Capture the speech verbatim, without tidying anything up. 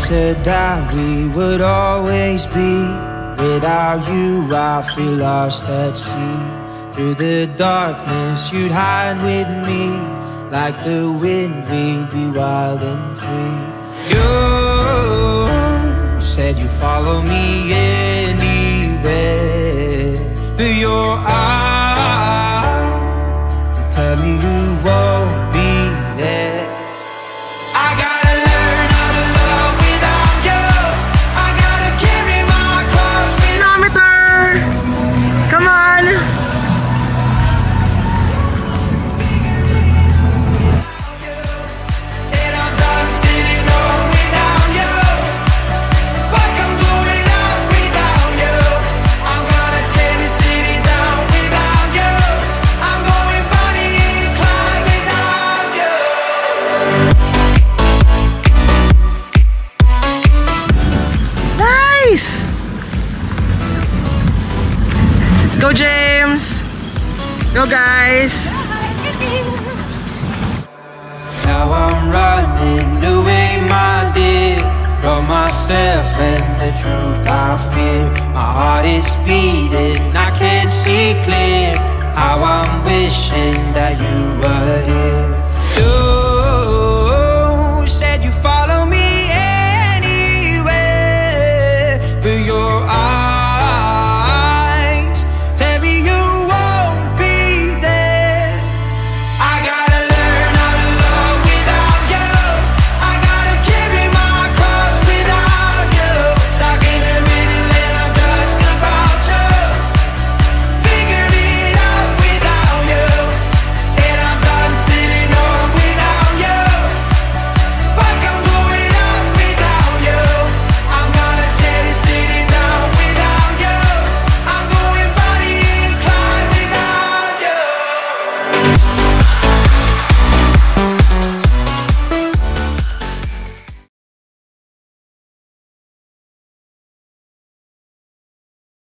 said that we would always be. Without you I feel lost at sea. Through the darkness you'd hide with me. Like the wind we'd be wild and free. You said you'd follow me anywhere. But your eyes tell me you won't be there. I gotta learn how to love without you. I gotta carry my cross without you. Come on. And I'm done sitting home without you. Fuck, I'm going out without you. I'm gonna tear this city down without you. I'm going Bonnie and Clyde without you. Nice. Let's go, James. Go, guys. Now I'm running away, my dear, from myself and the truth I fear. My heart is beating, I can't see clear. How I'm wishing that you were here.